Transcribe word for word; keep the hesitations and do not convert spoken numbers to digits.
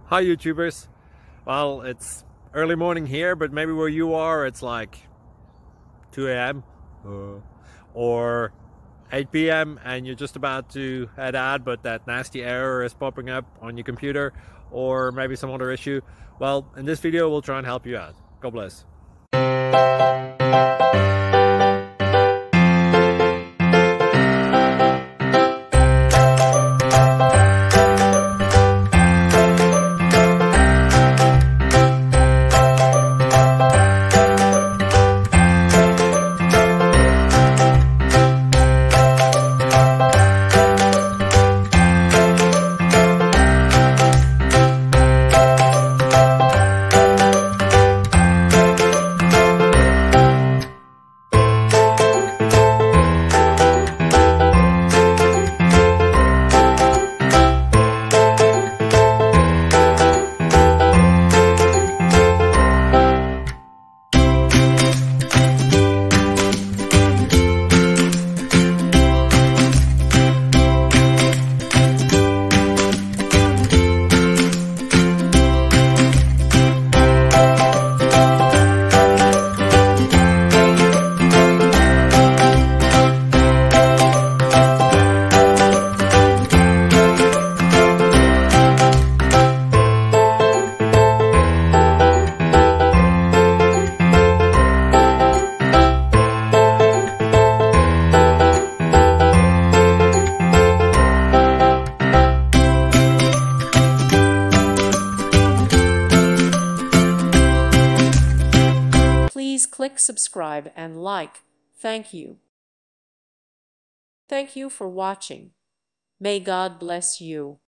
Hi YouTubers. Well, it's early morning here, but maybe where you are it's like two A M uh, or eight P M and you're just about to head out, but that nasty error is popping up on your computer, or maybe some other issue. Well, in this video we'll try and help you out. God bless. Please click subscribe and like. Thank you. Thank you for watching. May God bless you.